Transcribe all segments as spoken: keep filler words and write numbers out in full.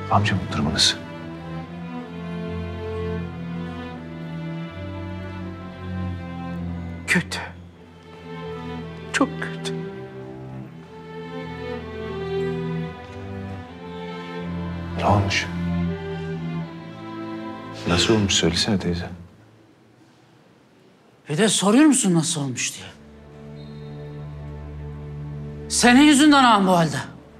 Amcamın durumu nasıl? Kötü. Çok kötü. Ne olmuş? Nasıl olmuş söylesene teyze. Bir de soruyor musun nasıl olmuş diye. Senin yüzünden ağam bu halde.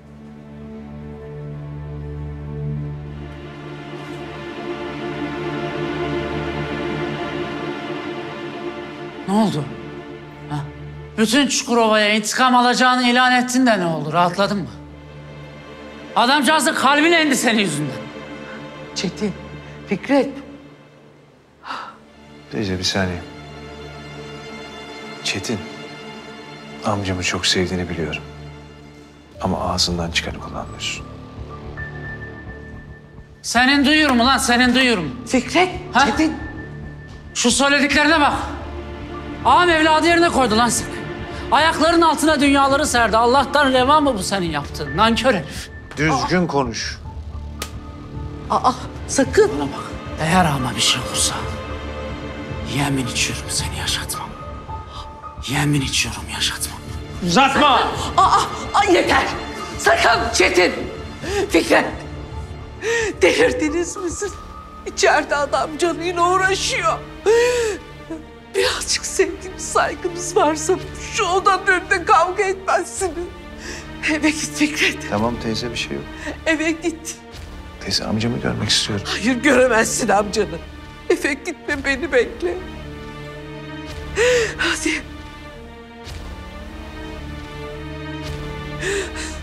Ne oldu? Ha? Bütün Çukurova'ya intikam alacağını ilan ettin de ne oldu? Rahatladın mı? Adamcağızın kalbine indi senin yüzünden. Çetin, Fikret. Teyze bir saniye. Çetin, amcamı çok sevdiğini biliyorum. Ama ağzından çıkanı kullanmıyorsun. Senin duyuyorum ulan, senin duyuyorum. Fikret, Ha? Çetin. Şu söylediklerine bak. Ağam evladı yerine koydu lan seni. Ayaklarının altına dünyaları serdi. Allah'tan reva mı bu senin yaptığın? Nankör herif. Düzgün konuş. Aa, sakın. Bana bak. Eğer ağama bir şey olursa yemin içiyorum seni yaşatmam. Yemin içiyorum yaşatmam. Uzatma! Aa, ay yeter. Sakın Çetin. Fikret. Delirdiniz mi siz? İçeride adam canıyla uğraşıyor. Birazcık sevgimiz, saygımız varsa şu odanın önünde kavga etmezsiniz. Eve git Fikret. Tamam teyze bir şey yok. Eve git. Teyze amcamı görmek istiyorum. Hayır göremezsin amcanı. Eve gitme beni bekle. Hadi.